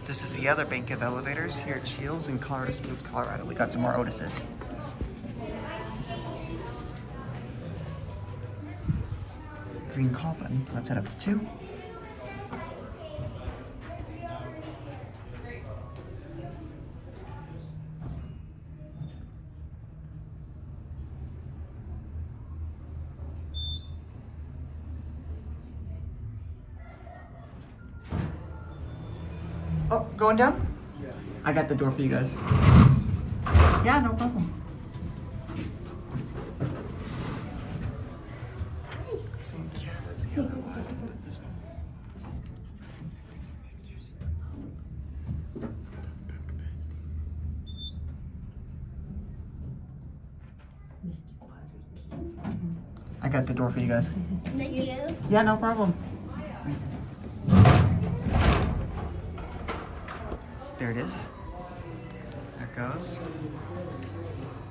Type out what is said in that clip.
This is the other bank of elevators here at Shields in Colorado Springs, Colorado. We got some more Otis's. Green call button. Let's head up to 2. Oh, going down? Yeah. I got the door for you guys. Yeah, no problem. Same cab as the other one, but this one. I got the door for you guys. Thank you. Yeah, no problem. There it is. There it goes.